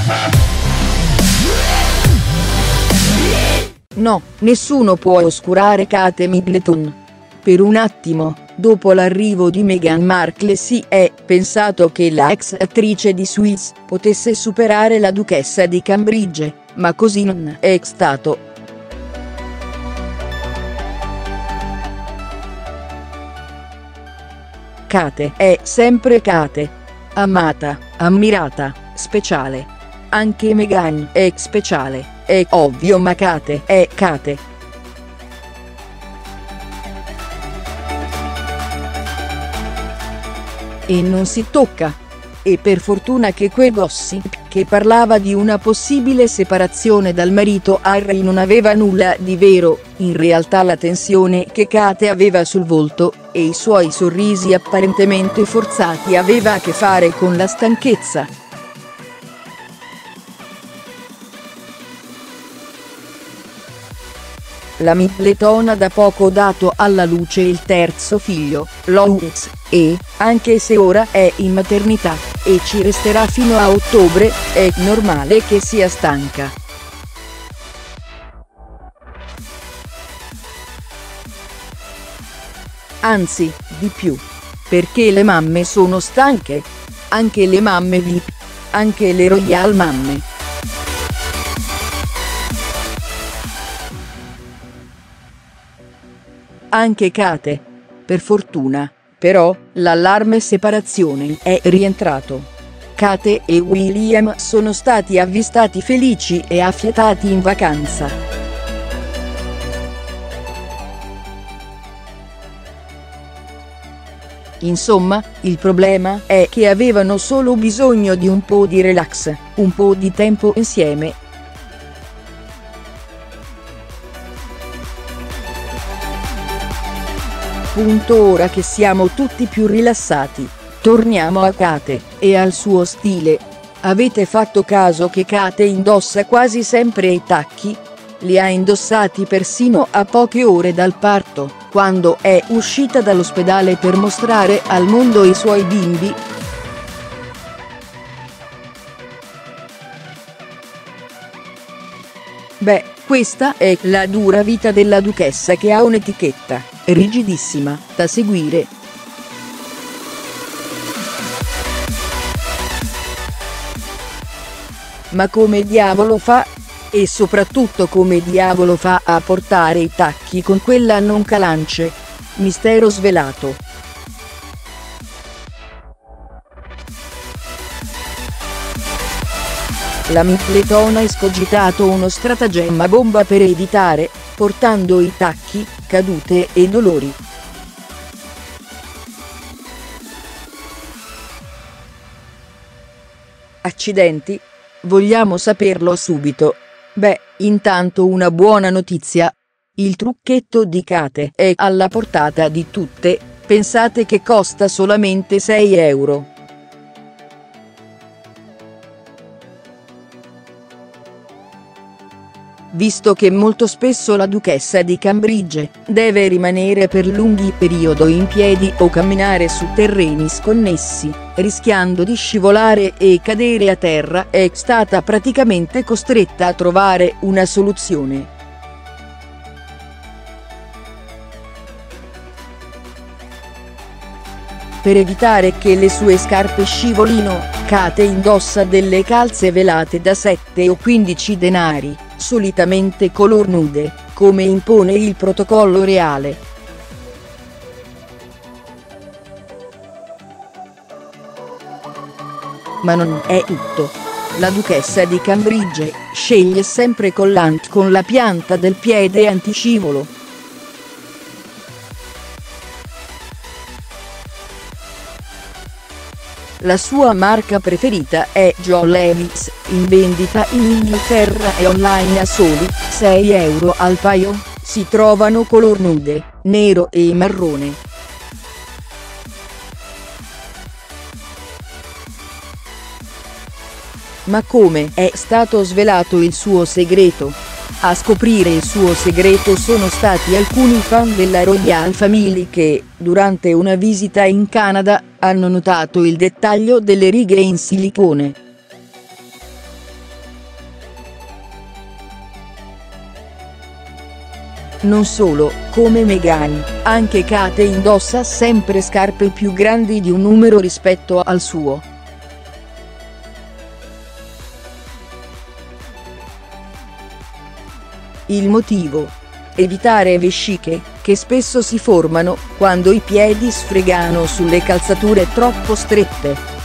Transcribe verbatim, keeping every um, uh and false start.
No, nessuno può oscurare Kate Middleton. Per un attimo, dopo l'arrivo di Meghan Markle, si è pensato che la ex attrice di Suits potesse superare la duchessa di Cambridge, ma così non è stato. Kate è sempre Kate. Amata, ammirata, speciale. Anche Meghan è speciale, è ovvio, ma Kate è Kate. E non si tocca. E per fortuna che quel gossip che parlava di una possibile separazione dal marito Harry non aveva nulla di vero. In realtà la tensione che Kate aveva sul volto, e i suoi sorrisi apparentemente forzati, aveva a che fare con la stanchezza. La Middleton ha da poco dato alla luce il terzo figlio, Louis, e, anche se ora è in maternità, e ci resterà fino a ottobre, è normale che sia stanca. Anzi, di più. Perché le mamme sono stanche. Anche le mamme V I P. Anche le royal mamme. Anche Kate. Per fortuna, però, l'allarme separazione è rientrato. Kate e William sono stati avvistati felici e affiatati in vacanza. Insomma, il problema è che avevano solo bisogno di un po' di relax, un po' di tempo insieme. Punto. Ora che siamo tutti più rilassati, torniamo a Kate e al suo stile. Avete fatto caso che Kate indossa quasi sempre i tacchi? Li ha indossati persino a poche ore dal parto, quando è uscita dall'ospedale per mostrare al mondo i suoi bimbi. Beh, questa è la dura vita della duchessa, che ha un'etichetta rigidissima da seguire. Ma come diavolo fa? E soprattutto come diavolo fa a portare i tacchi con quella noncalance? Mistero svelato. La Middleton ha escogitato uno stratagemma bomba per evitare, portando i tacchi, cadute e dolori. Accidenti? Vogliamo saperlo subito. Beh, intanto una buona notizia. Il trucchetto di Kate è alla portata di tutte, pensate che costa solamente sei euro. Visto che molto spesso la duchessa di Cambridge deve rimanere per lunghi periodi in piedi o camminare su terreni sconnessi, rischiando di scivolare e cadere a terra, è stata praticamente costretta a trovare una soluzione. Per evitare che le sue scarpe scivolino, Kate indossa delle calze velate da sette o quindici denari, solitamente color nude, come impone il protocollo reale. Ma non è tutto. La duchessa di Cambridge sceglie sempre collanti con la pianta del piede antiscivolo. La sua marca preferita è Joe Levis, in vendita in Inghilterra e online a soli sei euro al paio, si trovano color nude, nero e marrone. Ma come è stato svelato il suo segreto? A scoprire il suo segreto sono stati alcuni fan della Royal Family che, durante una visita in Canada, hanno notato il dettaglio delle righe in silicone. Non solo, come Meghan, anche Kate indossa sempre scarpe più grandi di un numero rispetto al suo. Il motivo? Evitare vesciche, che spesso si formano quando i piedi sfregano sulle calzature troppo strette.